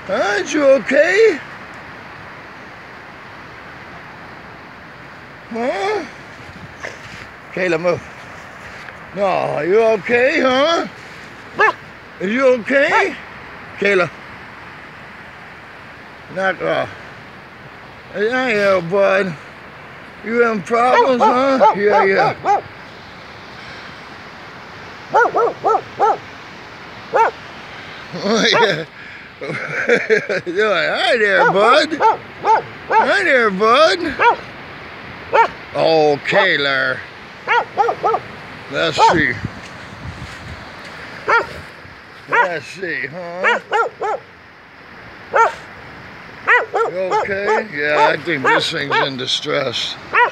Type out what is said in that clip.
Aren't you okay? Huh? Kayla, move. No, you okay, huh? Are you okay? Kayla. Knock off. Yeah, bud. You having problems, huh? Yeah. Oh, yeah. You're like, hi there, bud. Hi there, bud. Oh, Kayla. Let's see. Let's see, huh? You okay? Yeah, I think this thing's in distress.